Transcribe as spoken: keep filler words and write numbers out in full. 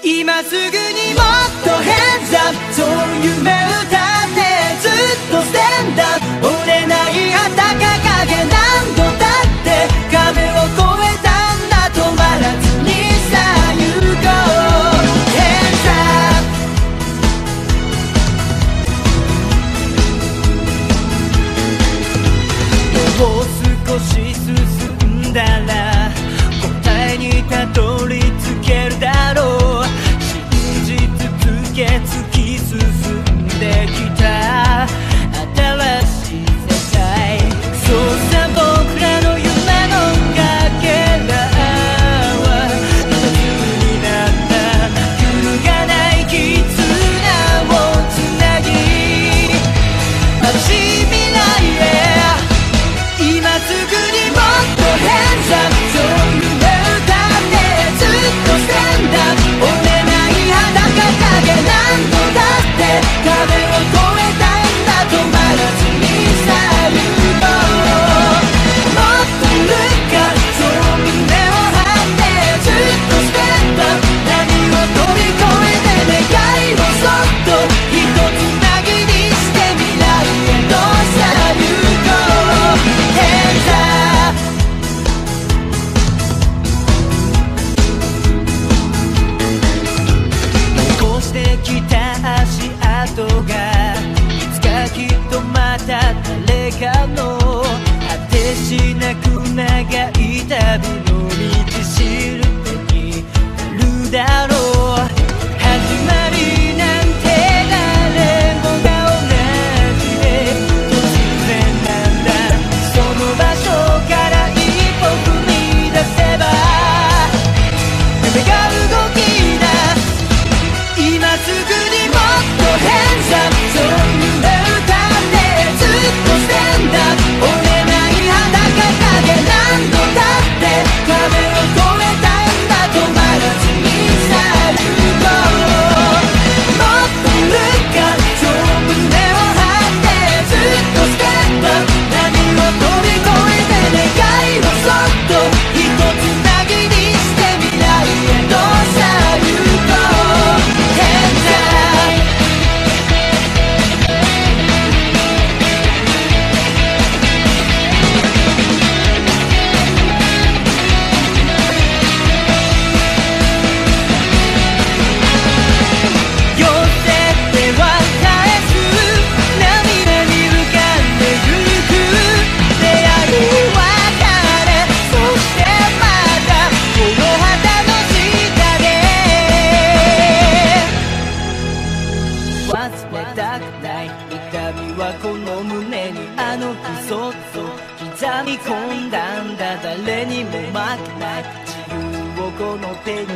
今すぐにもっとヘンザップそう夢歌ってずっとステンダー折れない旗掲げ何度だって壁を越えたんだ止まらずにさあ行こうヘンザップもう少し進んだら答えにたどり着けるだろう突き進んできた新しい世界そうさ僕らの夢のかけらは一つになった揺るがない絆をつなぎ眩しい未来へ今すぐにもっとヘンズアップそう夢歌ってずっとステンダー折れない裸影何度だって壁を越えたんだ止まらずにさあ行こうもっとルッカそう胸を張ってずっとステップ何を飛び越えて願いをそっと一つなぎにして未来へとさあ行こうヘンザできた足跡がいつかきっとまた誰かの果てしなく長い旅の道しるべになるだろう始まりなんて誰もが同じで突然なんだその場所から一歩踏み出せば夢が動き出す今すぐにもっとヘンズアップそう夢歌ってずっとステンダー折れない裸影何度だって壁を越えたんだ止まらずにさあ行こうもっとルッカそう胸を張ってずっとステップ何を飛び越えて願いをそっと一つなぎにして未来へとさあ行こうこの胸にあの日そっと刻み込んだんだ誰にも負けない自由をこの手に